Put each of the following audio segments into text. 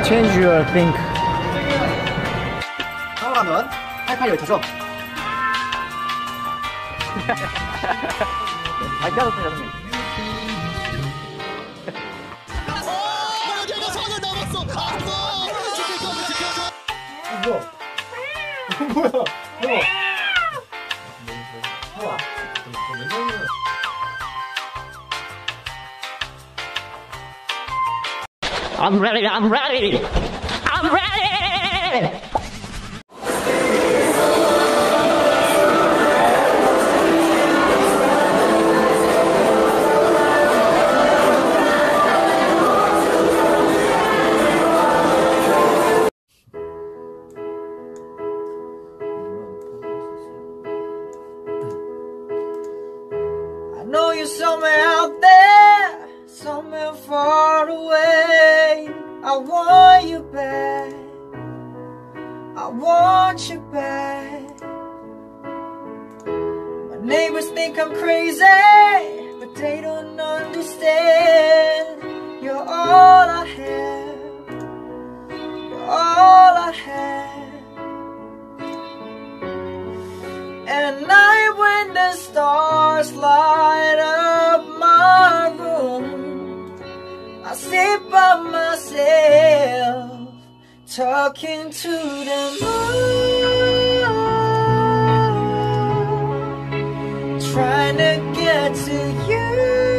change your think. 상어라면 88열차죠? 아, 깨졌어, 형님. 얘가 선을 넘었어. 뭐야? 뭐야? I'm ready, I'm ready! I'm ready! I know you're somewhere out there, somewhere far away. I want you back, I want you back. My neighbors think I'm crazy, but they don't understand. You're all I have, you're all I have. And at night when the stars light up my room, I sit by myself, talking to the moon, trying to get to you.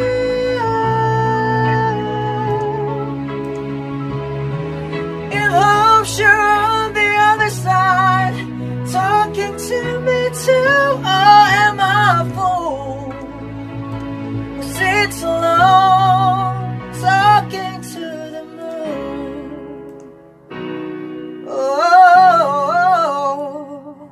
And I'm sure on the other side, talking to me too. Oh, am I a fool who sits alone, talking to the moon? Oh.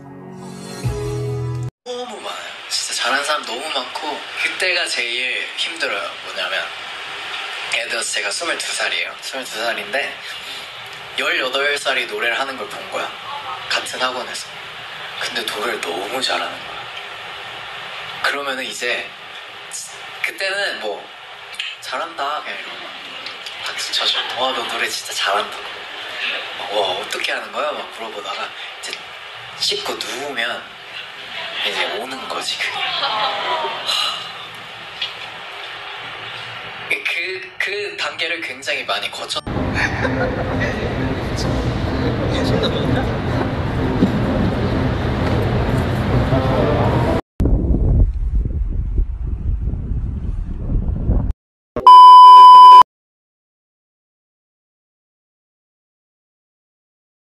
너무 많아요. 진짜 잘하는 사람 너무 많고 그때가 제일 힘들어요. 뭐냐면 예를 들어서 제가 22살이에요. 22살인데 18살이 노래를 하는 걸 본 거야. 같은 학원에서. 근데 노래를 너무 잘하는 거야. 그러면은 이제 그때는 뭐 잘한다 그냥 이러고 막 박수 쳐줘. 와, 너 노래 진짜 잘한다. 와, 어떻게 하는 거야? 막 물어보다가 이제 씻고 누우면 이제 오는 거지 그게. 그 단계를 굉장히 많이 거쳐. 손 넘었나?